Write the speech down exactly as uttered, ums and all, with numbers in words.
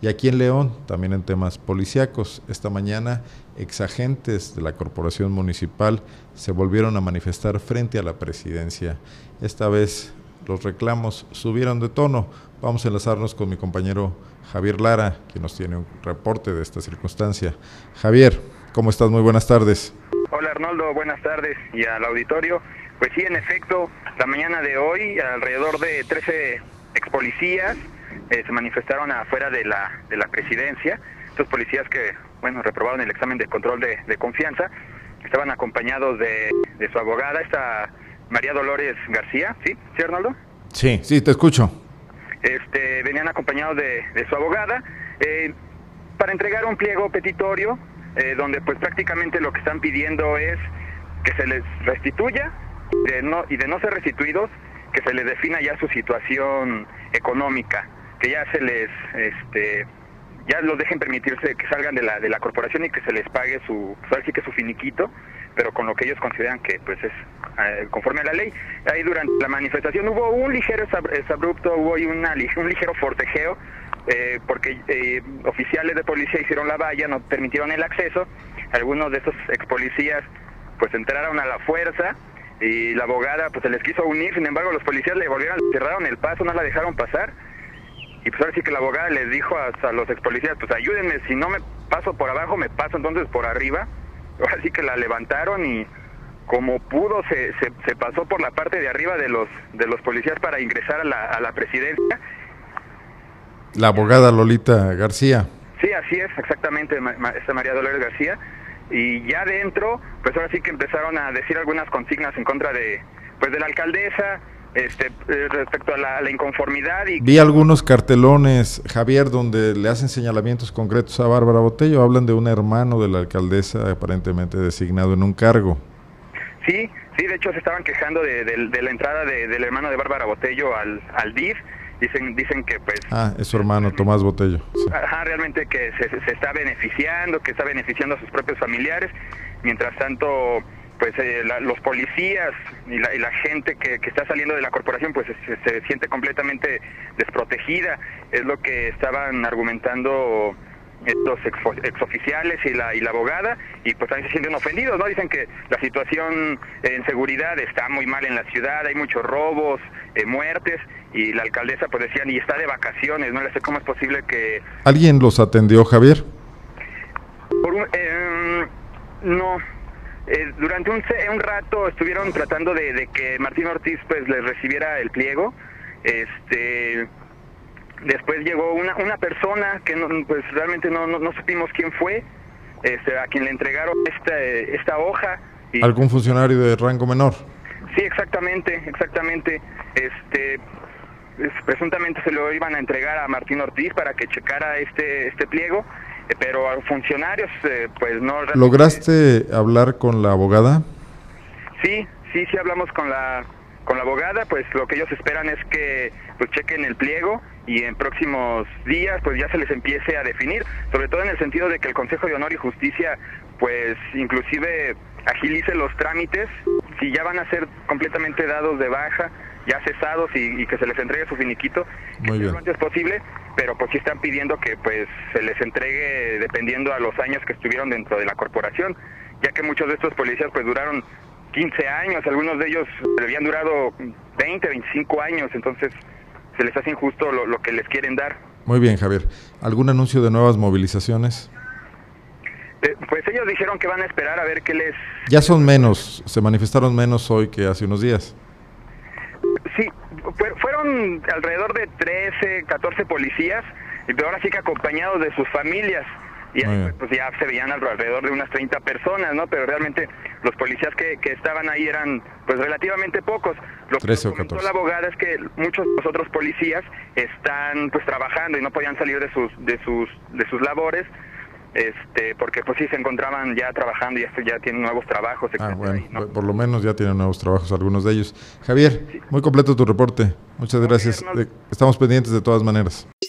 Y aquí en León, también en temas policíacos, esta mañana exagentes de la Corporación Municipal se volvieron a manifestar frente a la presidencia. Esta vez los reclamos subieron de tono. Vamos a enlazarnos con mi compañero Javier Lara, quien nos tiene un reporte de esta circunstancia. Javier, ¿cómo estás? Muy buenas tardes. Hola Arnoldo, buenas tardes y al auditorio. Pues sí, en efecto, la mañana de hoy, alrededor de trece expolicías eh, se manifestaron afuera de la de la presidencia. Estos policías que, bueno, reprobaron el examen de control de, de confianza, estaban acompañados de, de su abogada, esta María Dolores García, ¿sí? ¿Sí, Arnoldo? Sí, sí, te escucho. Este, venían acompañados de, de su abogada eh, para entregar un pliego petitorio eh, donde pues prácticamente lo que están pidiendo es que se les restituya de no, y de no ser restituidos, que se les defina ya su situación económica, que ya se les, este, ya los dejen permitirse que salgan de la de la corporación y que se les pague su, pues sí que su finiquito, pero con lo que ellos consideran que pues es eh, conforme a la ley. Ahí durante la manifestación hubo un ligero exabrupto, hubo una, un ligero forcejeo, eh, porque eh, oficiales de policía hicieron la valla, no permitieron el acceso. Algunos de esos ex policías pues entraron a la fuerza y la abogada pues se les quiso unir, sin embargo los policías le volvieron, cerraron el paso, no la dejaron pasar. Y pues ahora sí que la abogada les dijo a, a los ex policías, pues ayúdenme, si no me paso por abajo, me paso entonces por arriba. Ahora sí que la levantaron y como pudo se, se, se pasó por la parte de arriba de los de los policías para ingresar a la, a la presidencia. La abogada Lolita García. Sí, así es, exactamente, esta María Dolores García. Y ya dentro, pues ahora sí que empezaron a decir algunas consignas en contra de, pues de la alcaldesa, este, respecto a la, a la inconformidad. Y vi algunos cartelones, Javier, donde le hacen señalamientos concretos a Bárbara Botello. Hablan de un hermano de la alcaldesa aparentemente designado en un cargo. Sí, sí, de hecho se estaban quejando de, de, de la entrada de, del hermano de Bárbara Botello al, al D I F. Dicen, dicen que pues... Ah, es su hermano, Tomás Botello. Sí. Ajá, realmente que se, se está beneficiando, que está beneficiando a sus propios familiares. Mientras tanto, pues eh, la, los policías y la, y la gente que, que está saliendo de la corporación pues se, se siente completamente desprotegida. Es lo que estaban argumentando estos ex, exoficiales y la, y la abogada, y pues también se sienten ofendidos, ¿no? Dicen que la situación en seguridad está muy mal en la ciudad, hay muchos robos, eh, muertes, y la alcaldesa pues decían, y está de vacaciones, no le sé cómo es posible que... ¿Alguien los atendió, Javier? Por un, eh, no, eh, durante un, un rato estuvieron tratando de, de que Martín Ortiz pues les recibiera el pliego. este... Después llegó una una persona que no, pues realmente no, no no supimos quién fue, este, a quien le entregaron esta esta hoja. Y, ¿algún funcionario de rango menor? Sí, exactamente, exactamente. Este, es, presuntamente se lo iban a entregar a Martín Ortiz para que checara este este pliego, eh, pero a funcionarios eh, pues no. Realmente... ¿Lograste hablar con la abogada? Sí, sí, sí hablamos con la con la abogada, pues lo que ellos esperan es que pues chequen el pliego y en próximos días pues ya se les empiece a definir, sobre todo en el sentido de que el Consejo de Honor y Justicia pues inclusive agilice los trámites, si ya van a ser completamente dados de baja, ya cesados y, y que se les entregue su finiquito Muy bien. lo antes posible, pero pues sí están pidiendo que pues se les entregue dependiendo a los años que estuvieron dentro de la corporación, ya que muchos de estos policías pues duraron quince años, algunos de ellos habían durado veinte, veinticinco años, entonces se les hace injusto lo, lo que les quieren dar. Muy bien, Javier. ¿Algún anuncio de nuevas movilizaciones? Eh, pues ellos dijeron que van a esperar a ver qué les... Ya son menos, se manifestaron menos hoy que hace unos días. Sí, fueron alrededor de trece, catorce policías, pero ahora sí que acompañados de sus familias. Y ahí, pues ya se veían alrededor de unas treinta personas, ¿no? Pero realmente los policías que, que estaban ahí eran pues relativamente pocos. Lo que comentó la abogada es que muchos de los otros policías están pues trabajando y no podían salir de sus de sus de sus labores, este porque pues sí se encontraban ya trabajando y ya, ya tienen nuevos trabajos, etcétera. Ah, bueno, ¿no? Por lo menos ya tienen nuevos trabajos algunos de ellos. Javier, sí. Muy completo tu reporte. Muchas gracias. Estamos pendientes de todas maneras.